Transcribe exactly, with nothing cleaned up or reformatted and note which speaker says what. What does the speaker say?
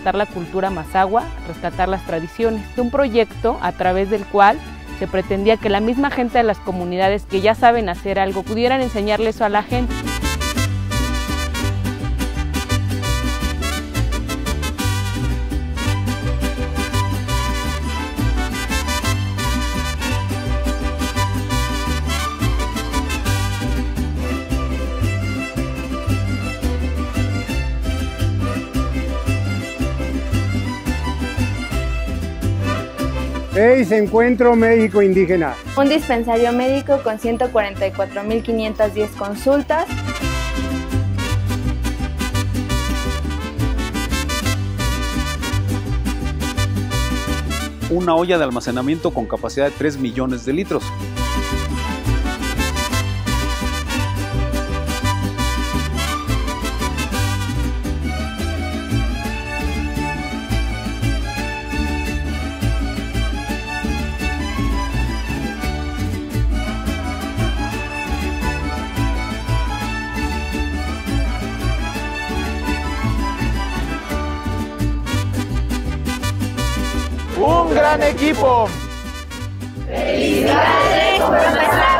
Speaker 1: rescatar la cultura mazahua, rescatar las tradiciones. Un proyecto a través del cual se pretendía que la misma gente de las comunidades que ya saben hacer algo pudieran enseñarle eso a la gente.
Speaker 2: seis Encuentro Médico Indígena.
Speaker 3: Un dispensario médico con ciento cuarenta y cuatro mil quinientas diez consultas.
Speaker 4: Una olla de almacenamiento con capacidad de tres millones de litros.
Speaker 5: ¡Un gran equipo!
Speaker 3: ¡Felicidades, profesor!